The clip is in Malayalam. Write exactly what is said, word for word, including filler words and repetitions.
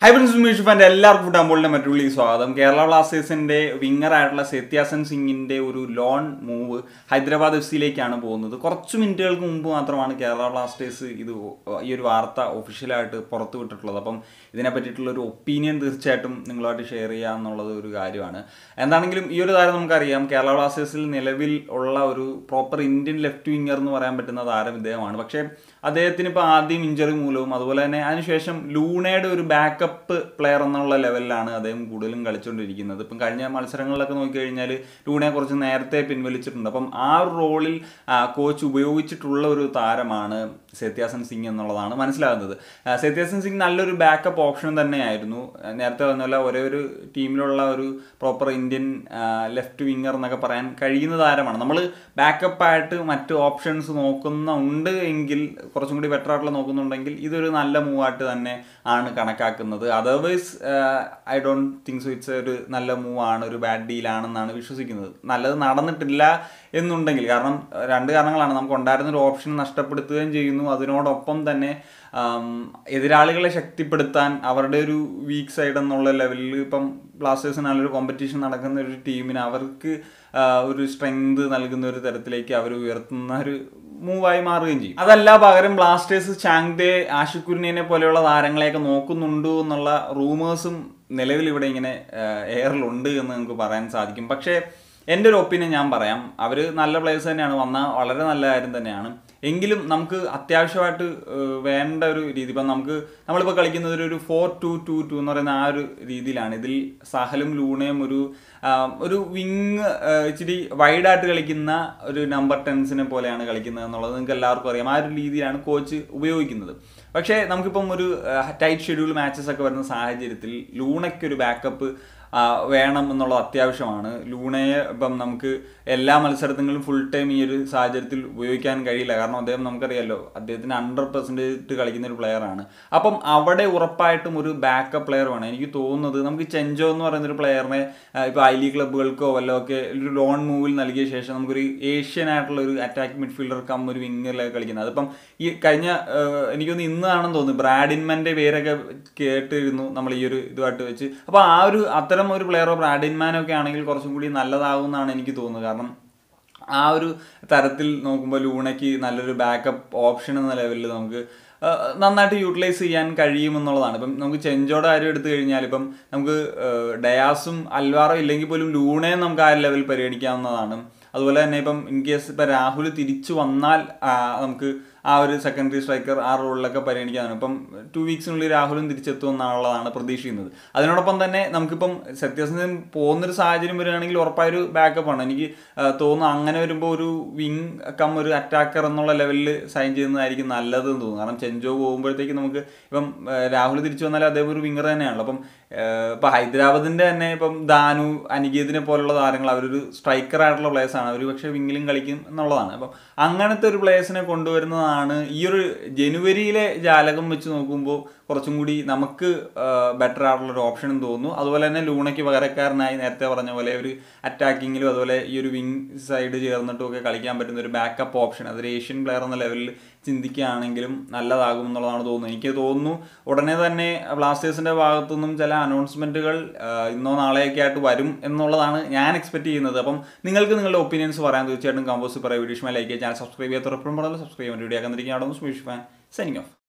Hi friends, Mishufante എല്ലാവർക്കും ഫുട്ബോളിന്റെ മറ്റുള്ള സ്വാഗതം. കേരള ബ്ലാസ്റ്റേഴ്സിന്റെ വിങ്ങർ ആയിട്ടുള്ള സെത്യാസൻ സിംഗിന്റെ ഒരു ലോൺ മൂവ് ഹൈദരാബാദ് എഫ് സിയിലേക്കാണ് പോകുന്നത്. കുറച്ച് മിനിറ്റുകൾക്ക് മുമ്പ് മാത്രമാണ് കേരള ബ്ലാസ്റ്റേഴ്സ് ഇത് ഈ ഒരു വാർത്ത ഒഫീഷ്യലായിട്ട് പുറത്തു വിട്ടിട്ടുള്ളത്. അപ്പം ഇതിനെ പറ്റിയിട്ടുള്ള ഒരു ഒപ്പീനിയൻ തീർച്ചയായിട്ടും നിങ്ങളുമായിട്ട് ഷെയർ ചെയ്യുക എന്നുള്ളത് ഒരു കാര്യമാണ്. എന്താണെങ്കിലും ഈ ഒരു താരം നമുക്കറിയാം, കേരള ബ്ലാസ്റ്റേഴ്സിൽ നിലവിൽ ഉള്ള ഒരു പ്രോപ്പർ ഇന്ത്യൻ ലെഫ്റ്റ് വിങ്ങർ എന്ന് പറയാൻ പറ്റുന്ന താരം ഇദ്ദേഹമാണ്. പക്ഷേ അദ്ദേഹത്തിന് ഇപ്പോൾ ആദ്യം ഇഞ്ചറി മൂലവും അതുപോലെ തന്നെ അതിനുശേഷം ലൂണയുടെ ഒരു ബാക്കപ്പ് പ്ലെയർ എന്നുള്ള ലെവലിലാണ് അദ്ദേഹം കൂടുതലും കളിച്ചുകൊണ്ടിരിക്കുന്നത്. ഇപ്പം കഴിഞ്ഞ മത്സരങ്ങളിലൊക്കെ നോക്കിക്കഴിഞ്ഞാൽ ലൂണയെ കുറച്ച് നേരത്തെ പിൻവലിച്ചിട്ടുണ്ട്. അപ്പം ആ ഒരു റോളിൽ കോച്ച് ഉപയോഗിച്ചിട്ടുള്ള ഒരു താരമാണ് സെത്യാസൻ സിംഗ് എന്നുള്ളതാണ് മനസ്സിലാകുന്നത്. സെത്യാസൻ സിംഗ് നല്ലൊരു ബാക്കപ്പ് ഓപ്ഷൻ തന്നെയായിരുന്നു. നേരത്തെ പറഞ്ഞ ഒരേ ഒരു ടീമിലുള്ള ഒരു പ്രോപ്പർ ഇന്ത്യൻ ലെഫ്റ്റ് വിങ്ങർ എന്നൊക്കെ പറയാൻ കഴിയുന്ന താരമാണ്. നമ്മൾ ബാക്കപ്പായിട്ട് മറ്റ് ഓപ്ഷൻസ് നോക്കുന്നുണ്ട് എങ്കിൽ, കുറച്ചും കൂടി ബെറ്റർ ആയിട്ടുള്ള നോക്കുന്നുണ്ടെങ്കിൽ ഇതൊരു നല്ല മൂവായിട്ട് തന്നെ ആണ് കണക്കാക്കുന്നത്. Otherwise I don't think so it's ഒരു നല്ല മൂവാണ്, ഒരു ബാഡ് ഡീലാണെന്നാണ് വിശ്വസിക്കുന്നത്. നല്ലത് നടന്നിട്ടില്ല എന്നുണ്ടെങ്കിൽ, കാരണം രണ്ട് കാരണങ്ങളാണ്. നമുക്ക് ഉണ്ടായിരുന്നൊരു ഓപ്ഷൻ നഷ്ടപ്പെടുത്തുകയും ചെയ്യുന്നു, അതിനോടൊപ്പം തന്നെ എതിരാളികളെ ശക്തിപ്പെടുത്താൻ അവരുടെ ഒരു വീക്ക് സൈഡ് എന്നുള്ള ലെവലിൽ ഇപ്പം ബ്ലാസ്റ്റേഴ്സിന് നല്ലൊരു കോമ്പറ്റീഷൻ നടക്കുന്ന ഒരു ടീമിന് അവർക്ക് ഒരു സ്ട്രെങ്ത് നൽകുന്ന ഒരു തരത്തിലേക്ക് അവർ ഉയർത്തുന്ന ഒരു മൂവായി മാറുകയും ചെയ്യും. അതല്ല പകരം ബ്ലാസ്റ്റേഴ്സ് ചാങ്ദെ, ആഷിഖുരിനെ പോലെയുള്ള താരങ്ങളെയൊക്കെ നോക്കുന്നുണ്ടോ എന്നുള്ള റൂമേഴ്സും നിലവിൽ ഇവിടെ ഇങ്ങനെ എയറിലുണ്ട് എന്ന് നമുക്ക് പറയാൻ സാധിക്കും. പക്ഷേ എൻ്റെ ഒരു ഒപ്പീനിയൻ ഞാൻ പറയാം, അവർ നല്ല പ്ലേയേഴ്സ് തന്നെയാണ്, വന്നാൽ വളരെ നല്ല കാര്യം തന്നെയാണ്. എങ്കിലും നമുക്ക് അത്യാവശ്യമായിട്ട് വേണ്ട ഒരു രീതി, ഇപ്പം നമുക്ക് നമ്മളിപ്പോൾ കളിക്കുന്നത് ഒരു ഫോർ ടു ടു ടു എന്ന് പറയുന്ന ആ ഒരു രീതിയിലാണ്. ഇതിൽ സഹലും ലൂണയും ഒരു ഒരു വിങ് ഇച്ചിരി വൈഡായിട്ട് കളിക്കുന്ന ഒരു നമ്പർ ടെൻസിനെ പോലെയാണ് കളിക്കുന്നത് എന്നുള്ളത് നിങ്ങൾക്ക് എല്ലാവർക്കും അറിയാം. ആ ഒരു രീതിയിലാണ് കോച്ച് ഉപയോഗിക്കുന്നത്. പക്ഷേ നമുക്കിപ്പം ഒരു ടൈറ്റ് ഷെഡ്യൂൾ മാച്ചസ് ഒക്കെ വരുന്ന സാഹചര്യത്തിൽ ലൂണയ്ക്കൊരു ബാക്കപ്പ് വേണം എന്നുള്ളത് അത്യാവശ്യമാണ്. ലൂണയെ ഇപ്പം നമുക്ക് എല്ലാ മത്സരത്തിലും ഫുൾ ടൈം ഈ ഒരു സാഹചര്യത്തിൽ ഉപയോഗിക്കാൻ കഴിയില്ല. കാരണം അദ്ദേഹം നമുക്കറിയാമല്ലോ, അദ്ദേഹത്തിന് ഹൺഡ്രഡ് പെർസെൻറ്റേജ് കളിക്കുന്ന ഒരു പ്ലെയറാണ്. അപ്പം അവിടെ ഉറപ്പായിട്ടും ഒരു ബാക്കപ്പ് പ്ലെയർ വേണം. എനിക്ക് തോന്നുന്നത് നമുക്ക് ചെഞ്ചോ എന്ന് പറയുന്നൊരു പ്ലെയറിനെ ഇപ്പോൾ ഐ ലീഗ് ക്ലബ്ബുകൾക്കോ വല്ലോ ഒക്കെ ഒരു ലോൺ മൂവിൽ നൽകിയ ശേഷം നമുക്കൊരു ഏഷ്യൻ ആയിട്ടുള്ള ഒരു അറ്റാക്ക് മിഡ്ഫീൽഡർ കം ഒരു വിങ്ങറിലൊക്കെ കളിക്കുന്നത്. അതിപ്പം ഈ കഴിഞ്ഞ എനിക്കൊന്ന് ഇന്നാണെന്ന് തോന്നുന്നു ബ്രാഡിൻമാൻ്റെ പേരൊക്കെ കേട്ടിരുന്നു നമ്മൾ ഈ ഒരു ഇതുമായിട്ട് വെച്ച്. അപ്പോൾ ആ ഒരു അത്തരം ഒരു പ്ലെയറോ ബ്രാഡിൻമാനോ ഒക്കെ ആണെങ്കിൽ കുറച്ചും കൂടി നല്ലതാകും എന്നാണ് എനിക്ക് തോന്നുന്നത്. കാരണം ആ ഒരു തരത്തിൽ നോക്കുമ്പോൾ ലൂണയ്ക്ക് നല്ലൊരു ബാക്കപ്പ് ഓപ്ഷൻ എന്ന ലെവലിൽ നമുക്ക് നന്നായിട്ട് യൂട്ടിലൈസ് ചെയ്യാൻ കഴിയുമെന്നുള്ളതാണ്. ഇപ്പം നമുക്ക് ചെഞ്ചോടെ കാര്യം എടുത്തു കഴിഞ്ഞാൽ ഇപ്പം നമുക്ക് ഡയാസും അൽവാറോ ഇല്ലെങ്കിൽ പോലും ലൂണയും നമുക്ക് ആ ലെവൽ പരിഗണിക്കാവുന്നതാണ്. അതുപോലെ തന്നെ ഇപ്പം ഇൻ കേസ് ഇപ്പം രാഹുൽ തിരിച്ചു വന്നാൽ നമുക്ക് ആ ഒരു സെക്കൻഡറി സ്ട്രൈക്കർ ആ റോളിലൊക്കെ പരിഗണിക്കാനാണ്. ഇപ്പം ടു വീക്സിനുള്ളിൽ രാഹുലും തിരിച്ചെത്തും എന്നുള്ളതാണ് പ്രതീക്ഷിക്കുന്നത്. അതിനോടൊപ്പം തന്നെ നമുക്കിപ്പം സെത്യാസൻ പോകുന്നൊരു സാഹചര്യം വരികയാണെങ്കിൽ ഉറപ്പായൊരു ബാക്കപ്പാണ്. എനിക്ക് തോന്നുന്നു അങ്ങനെ വരുമ്പോൾ ഒരു വിങ് കം ഒരു അറ്റാക്കർ എന്നുള്ള ലെവലിൽ സൈൻ ചെയ്യുന്നതായിരിക്കും നല്ലതെന്ന് തോന്നുന്നു. കാരണം ചെഞ്ചോ പോകുമ്പോഴത്തേക്ക് നമുക്ക് ഇപ്പം രാഹുൽ തിരിച്ചു വന്നാൽ അദ്ദേഹം ഒരു വിങ്ങർ തന്നെയാണല്ലോ. അപ്പം ഇപ്പം ഹൈദരാബാദിൻ്റെ തന്നെ ഇപ്പം ദാനു, അനികേതിനെ പോലുള്ള താരങ്ങൾ അവരൊരു സ്ട്രൈക്കറായിട്ടുള്ള പ്ലേയേഴ്സാണ്. അവർ പക്ഷേ വിങ്ങിലും കളിക്കും എന്നുള്ളതാണ്. അപ്പം അങ്ങനത്തെ ഒരു പ്ലേയേഴ്സിനെ കൊണ്ടുവരുന്നതാണ് ഈ ഒരു ജനുവരിയിലെ ജാലകം വെച്ച് നോക്കുമ്പോൾ കുറച്ചും കൂടി നമുക്ക് ബെറ്റർ ആയിട്ടുള്ളൊരു ഓപ്ഷനും തോന്നുന്നു. അതുപോലെ തന്നെ ലൂണയ്ക്ക് പകരക്കാരനായി നേരത്തെ പറഞ്ഞ പോലെ ഒരു അറ്റാക്കിങ്ങിലും അതുപോലെ ഈ ഒരു വിങ് സൈഡ് ചേർന്നിട്ടും ഒക്കെ കളിക്കാൻ പറ്റുന്ന ഒരു ബാക്കപ്പ് ഓപ്ഷൻ, അതൊരു ഏഷ്യൻ പ്ലെയർ എന്ന ലെവലിൽ ചിന്തിക്കുകയാണെങ്കിലും നല്ലതാകും എന്നുള്ളതാണ് തോന്നുന്നത്. എനിക്ക് തോന്നുന്നു ഉടനെ തന്നെ ബ്ലാസ്റ്റേഴ്സിൻ്റെ ഭാഗത്തുനിന്നും ചില അനൗൺസ്മെൻറ്റുകൾ ഇന്നോ നാളെയൊക്കെ ആയിട്ട് വരും എന്നുള്ളതാണ് ഞാൻ എക്സ്പെക്ട് ചെയ്യുന്നത്. അപ്പം നിങ്ങൾക്ക് നിങ്ങളുടെ ഒപ്പീനിയൻസ് പറയാൻ തീർച്ചയായിട്ടും കമ്പോസ് പറയാം. വീഡിയോ ലൈക്ക് ചെയ്യാൻ, ചാനൽ സബ്സ്ക്രൈബ് ചെയ്യാത്തവരെപ്പോഴും പറഞ്ഞാൽ സബ്സ്ക്രൈബ് ചെയ്യാൻ വീഡിയോ ആക്കാൻ തിരിക്കുകയാണെന്ന് സ്മിഷ് ഫാൻ സൈനിങ് ഓഫ്.